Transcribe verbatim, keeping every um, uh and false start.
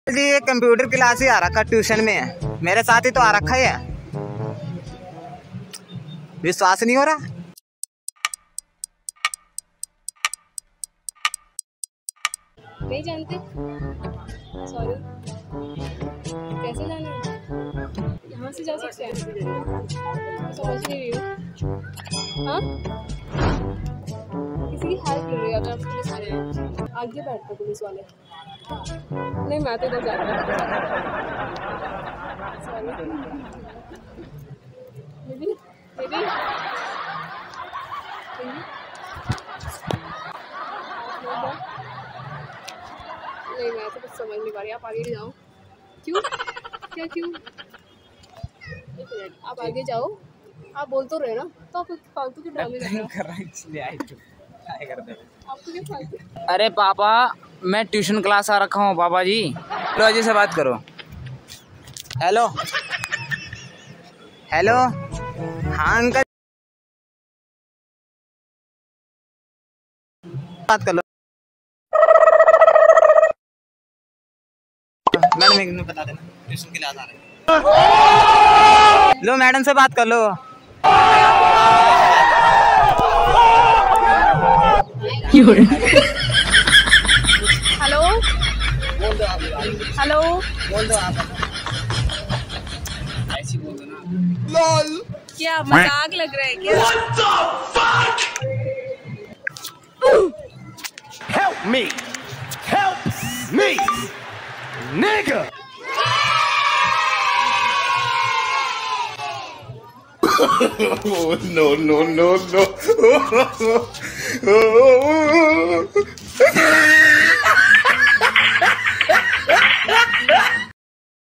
जी ये computer class ही आ रखा tuition में है, मेरे साथ ही तो आ रखा है। विश्वास नहीं हो रहा? नहीं जानते? सॉरी, कैसे जाना है? यहाँ से जा सकते हैं? समझ नहीं रही हूँ। हाँ, किसी की हेल्प ले रही है। अगर पुलिस वाले हैं आगे बैठते पुलिस वाले। नहीं मैं तो इधर जाता हूँ। सॉरी दीदी, दीदी नहीं मैं तो कुछ समझ नहीं पा रही। आप आगे जाओ। क्यों? क्या क्यों? एक मिनट, आप आगे जाओ। आप बोल तो रहे ना, तो आप फालतू के ड्रामे कर रहे हैं इसलिए आए थे। आपको क्या फालतू? अरे पापा, मैं ट्यूशन क्लास आ रखा हूँ पापा जी। लो अजय से बात करो। हेलो हेलो, हाँ अंकल बात कर लो। मैडम एक मिनट बता देना, ट्यूशन के लिए आ रहे हैं। लो मैडम से बात कर लो। हेलो हेलो, बोल दो आप। ऐसी बोल दो ना। लॉल, क्या मजाक लग रहा है क्या? Help me! Help me! Nigga! Oh, no, no, no, no.